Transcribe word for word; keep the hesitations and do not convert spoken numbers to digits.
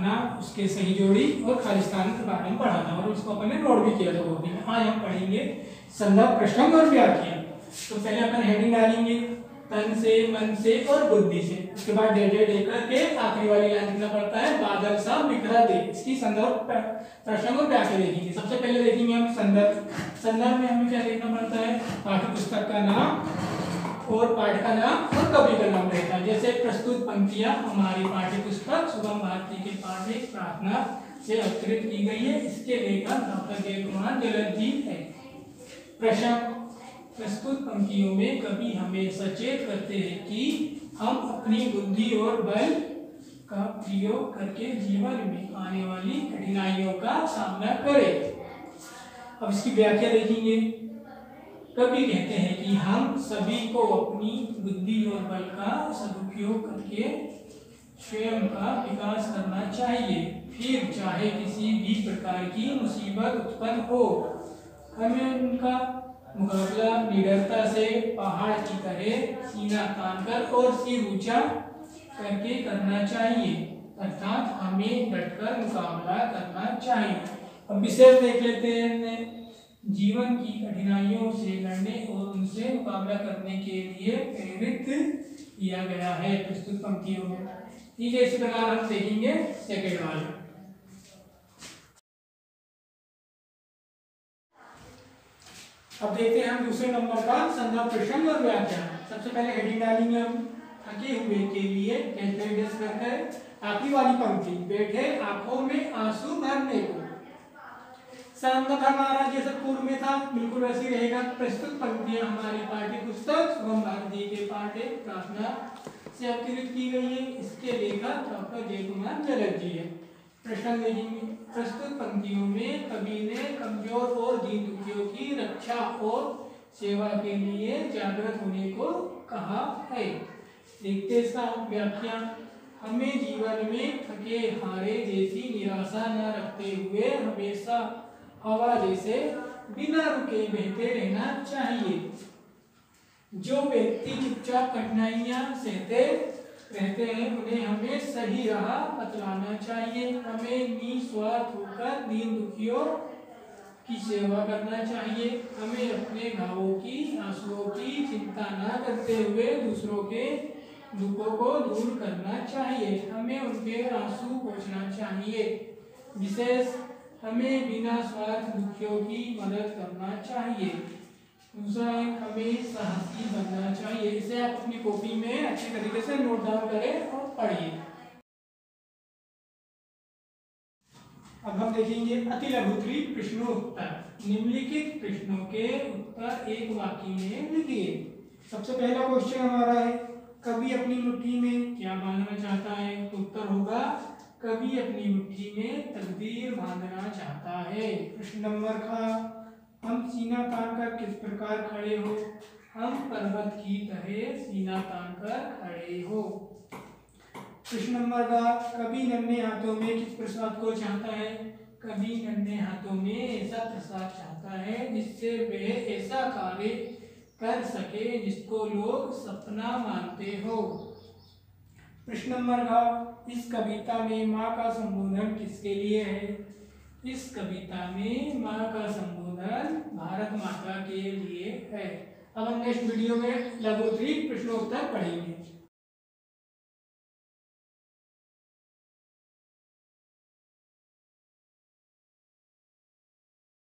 प्रार्थना, उसके सही जोड़ी और खालिस्तान के बारे में पढ़ा था और उसको अपन ने नोट भी किया था कॉपी में। आज हम पढ़ेंगे संदर्भ, प्रसंग और व्याख्या। तो पहले अपन हेडिंग डालेंगे तन से, मन से और बुद्धि से। उसके बाद डे डे डे करके आखिरी वाली लाइन लिखना पड़ता है, बादल सा बिखरा दे। इसकी संदर्भ, प्रसंग और व्याख्या देखेंगे। सबसे पहले देखेंगे हम संदर्भ। संदर्भ में हमें क्या देखना पड़ता है, पाठ्य पुस्तक का नाम और पाठ का नाम और कवि का नाम रहता है। जैसे प्रस्तुत पंक्तियां हमारी पाठ्य पुस्तक शुभम भारती के पाठ एक प्रार्थना से अवतरित की गई है। इसके लेखक डॉक्टर जय कुमार जलद जी है। प्रसंग, प्रस्तुत पंक्तियों में कवि हमें सचेत करते हैं कि हम अपनी बुद्धि और बल का प्रयोग करके जीवन में आने वाली कठिनाइयों का सामना करें। अब इसकी व्याख्या देखेंगे। कवि कहते हैं कि हम सभी को अपनी बुद्धि और बल का सदुपयोग करके स्वयं का विकास करना चाहिए। फिर चाहे किसी भी प्रकार की मुसीबत उत्पन्न हो, हमें उनका मुकाबला निडरता से पहाड़ की तरह सीना तानकर और सिर ऊंचा करके करना चाहिए, अर्थात हमें डटकर मुकाबला करना चाहिए। अब विशेष देख लेते हैं। जीवन की कठिनाइयों से लड़ने और उनसे मुकाबला करने के लिए प्रेरित किया गया है प्रस्तुत पंक्तियों में। ठीक है, इसी प्रकार हम देखेंगे सेकेंड वाले। अब देखते हैं हम दूसरे नंबर का संदर्भ, प्रसंग और व्याख्या। सबसे पहले हेडिंग डालेंगे हम थके हुए के लिए करके आखिरी वाली पंक्ति, बैठे आंखों में आंसू भरने को। संदर्भ हमारा जैसा पूर्व में था बिल्कुल वैसे ही रहेगा। प्रस्तुत पंक्तियां हमारी पाठ्य पुस्तक शुभम भारती के पाठ एक प्रार्थना से अवतरित की गई है। इसके लेखक डॉक्टर जय कुमार जलद जी है। प्रश्न देखेंगे। प्रस्तुत पंक्तियों में कवि ने कमजोर और दीन दुखियों की रक्षा और सेवा के लिए जागृत होने को कहा है। देखते इसका व्याख्या। हमें जीवन में थके हारे जैसी निराशा न रखते हुए हमेशा हवा जैसे बिना रुके बहते रहना चाहिए। जो व्यक्ति चुपचाप कठिनाइयां सहते रहते हैं उन्हें हमें सही राह बतलाना चाहिए। हमें निस्वार्थ होकर दीन दुखियों की सेवा करना चाहिए। हमें अपने घावों की, आंसुओं की चिंता न करते हुए दूसरों के दुखों को दूर करना चाहिए। हमें उनके आंसू पोंछना चाहिए। विशेष हमें बिना स्वार्थ दुखियों की मदद करना चाहिए। दूसरा है, हमें साहसी बनना चाहिए। इसे आप अपनी कॉपी में अच्छे तरीके से नोट डाउन करें और पढ़िए। अब हम देखेंगे अति लघुत्तरी प्रश्नोत्तर। निम्नलिखित प्रश्नों के उत्तर एक वाक्य में लिखिए। सबसे पहला क्वेश्चन हमारा है, कवि अपनी मुट्ठी में क्या बांधना चाहता है? उत्तर होगा, कवि अपनी मुट्ठी में तकदीर बांधना चाहता है। प्रश्न नंबर का, हम सीना तानकर किस प्रकार खड़े हो? हम पर्वत की तरह सीना तानकर खड़े हो। प्रश्न नंबर का, कवि नन्हे हाथों में किस प्रसाद को चाहता है? कवि नन्हे हाथों में ऐसा प्रसाद चाहता है जिससे वह ऐसा कार्य कर सके जिसको लोग सपना मानते हो। प्रश्न नंबर का, इस कविता में माँ का संबोधन किसके लिए है? इस कविता में माँ का संबोधन भारत माता के लिए है। अब हम नेक्स्ट वीडियो में लघुत्तरी प्रश्नोत्तर पढ़ेंगे।